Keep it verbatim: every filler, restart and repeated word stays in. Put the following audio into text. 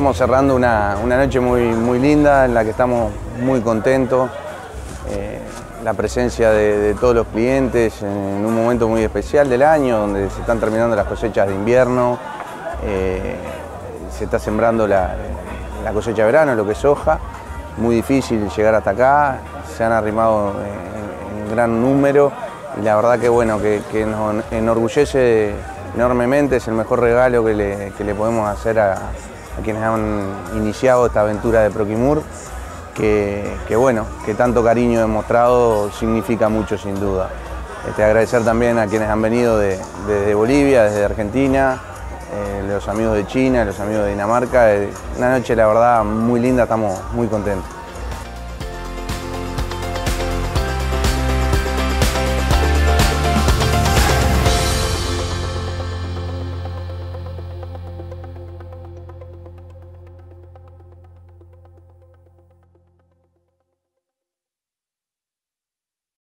estamos cerrando una, una noche muy, muy linda en la que estamos muy contentos. Eh, la presencia de, de todos los clientes en un momento muy especial del año, donde se están terminando las cosechas de invierno, eh, se está sembrando la, la cosecha de verano, lo que es soja. Muy difícil llegar hasta acá, se han arrimado en, en gran número y la verdad que bueno, que, que nos enorgullece enormemente, es el mejor regalo que le, que le podemos hacer a, a quienes han iniciado esta aventura de Proquimur, que, que bueno, que tanto cariño demostrado significa mucho sin duda. Este, agradecer también a quienes han venido de, desde Bolivia, desde Argentina, eh, los amigos de China, los amigos de Dinamarca. Eh, una noche la verdad muy linda, estamos muy contentos.